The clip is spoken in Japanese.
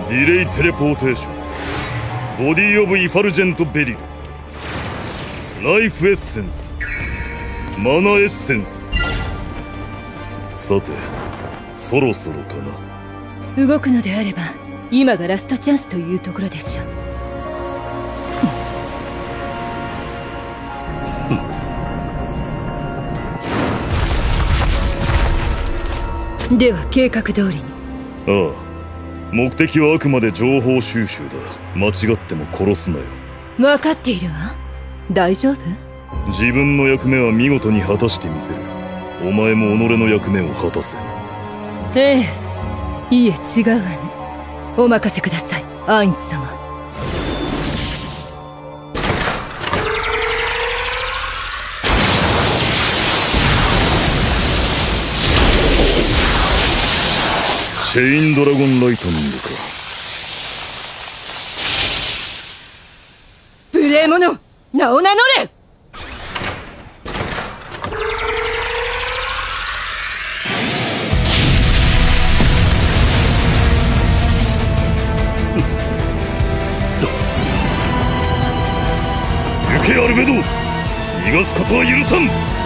ディレイテレポーテーション、ボディオブイファルジェントベリル、ライフエッセンス、マナエッセンス。さてそろそろかな。 動くのであれば今がラストチャンスというところでしょう。では計画通りに。 ああ、目的はあくまで情報収集だ。間違っても殺すなよ。 分かっているわ。大丈夫？ 自分の役目は見事に果たしてみせる。お前も己の役目を果たせ。 ええ、いえ違うわね。お任せください、アインズ様。 チェインドラゴンライトニングか。 無礼者、名を名乗れ！ 行けアルベド、逃がすことは許さん。